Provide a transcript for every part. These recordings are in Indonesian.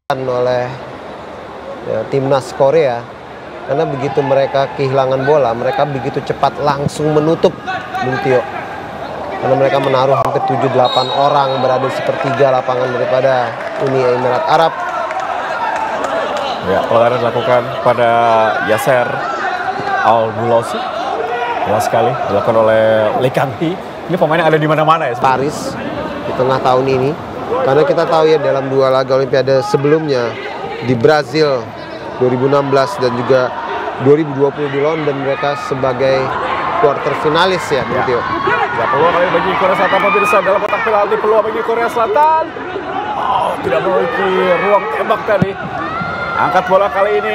oleh timnas Korea, karena begitu mereka kehilangan bola, mereka begitu cepat langsung menutup, Bung Tio. Karena mereka menaruh hampir 7-8 orang berada di sepertiga lapangan daripada Uni Emirat Arab. Ya, pelanggaran dilakukan pada Yasser Al-Bulausi. Jelas sekali dilakukan oleh Lee Kang-hee. Ini pemain yang ada di mana-mana ya. Paris di tengah tahun ini. Karena kita tahu ya dalam 2 laga Olimpiade sebelumnya di Brazil 2016 dan juga 2020 di London mereka sebagai quarter finalis ya, Bung Tio. Ya, peluang kali bagi Korea Selatan pemirsa dalam kotak penalti, peluang bagi Korea Selatan. Oh, tidak memiliki ruang tembak tadi. Angkat bola kali ini.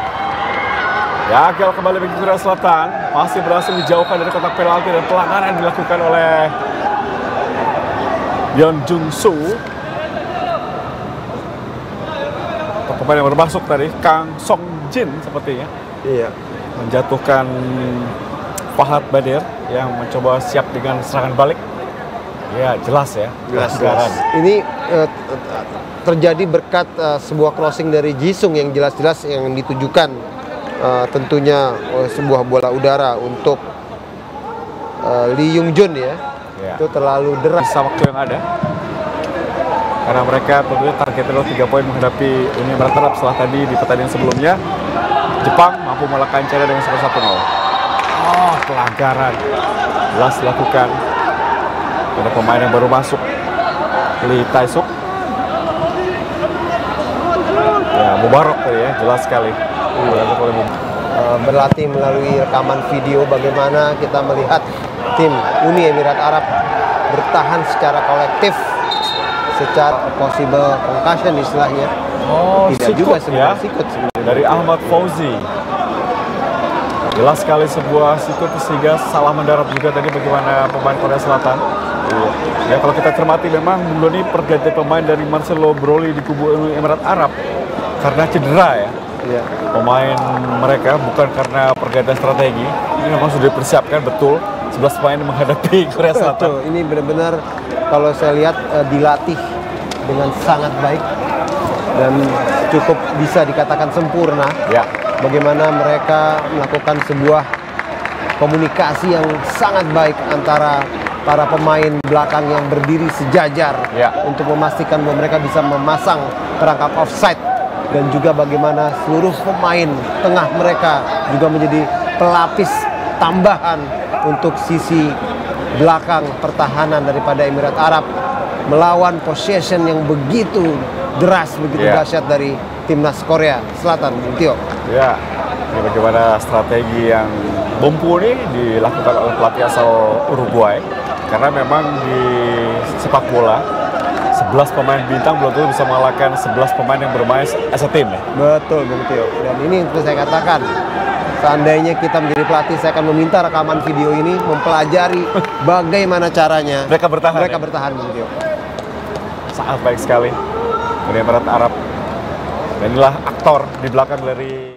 Gagal kembali bagi Korea Selatan. Masih berhasil dijauhkan dari kotak penalti dan pelanggaran dilakukan oleh Yeon Jung-soo. Pemain yang bermasuk tadi, Kang Song-jin sepertinya. Iya. Menjatuhkan Fahad Badir yang mencoba siap dengan serangan balik. Ya, jelas ya. Jelas. Ini terjadi berkat sebuah crossing dari Jisung yang jelas-jelas yang ditujukan tentunya sebuah bola udara untuk Lee Yung Jun ya. Itu terlalu deras. Bisa waktu yang ada. Karena mereka tentunya targetnya adalah 3 poin menghadapi Uni Emirat Arab setelah tadi di pertandingan sebelumnya. Jepang mampu mengalahkan China dengan skor 1-0. Oh, pelanggaran. Jelas dilakukan. Ada pemain yang baru masuk. Lee Tae-suk. Ya, Mubarak tadi ya, jelas sekali. Berlatih melalui rekaman video bagaimana kita melihat tim Uni Emirat Arab bertahan secara kolektif, secara possible concussion istilahnya. Oh, tidak sikut, juga sebenarnya ya? sikut sebenarnya. Dari Ahmad Fauzi. Jelas sekali sebuah sikut sehingga salah mendarat juga tadi bagaimana pemain Korea Selatan. Ya, kalau kita cermati memang Doni pergantian pemain dari Marcelo Broly di kubu Uni Emirat Arab karena cedera ya. Iya. Pemain mereka bukan karena pergantian strategi. Ini memang sudah dipersiapkan betul 11 pemain menghadapi Korea Selatan. Betul. Ini benar-benar kalau saya lihat dilatih dengan sangat baik dan cukup bisa dikatakan sempurna. Ya. Bagaimana mereka melakukan sebuah komunikasi yang sangat baik antara para pemain belakang yang berdiri sejajar untuk memastikan bahwa mereka bisa memasang perangkap offside, dan juga bagaimana seluruh pemain tengah mereka juga menjadi pelapis tambahan untuk sisi belakang pertahanan daripada Emirat Arab melawan possession yang begitu deras, begitu dahsyat dari timnas Korea Selatan, Bung Tio. Ya, ini bagaimana strategi yang mumpuni dilakukan oleh pelatih asal Uruguay. Karena memang di sepak bola 11 pemain bintang belum tentu bisa mengalahkan 11 pemain yang bermain as a team ya. Betul, Bung Tio. Dan ini yang saya katakan, seandainya kita menjadi pelatih, saya akan meminta rekaman video ini mempelajari bagaimana caranya mereka bertahan. Mereka bertahan, Bung Tio. Sangat baik sekali Uni Emirat Arab. Dan inilah aktor di belakang dari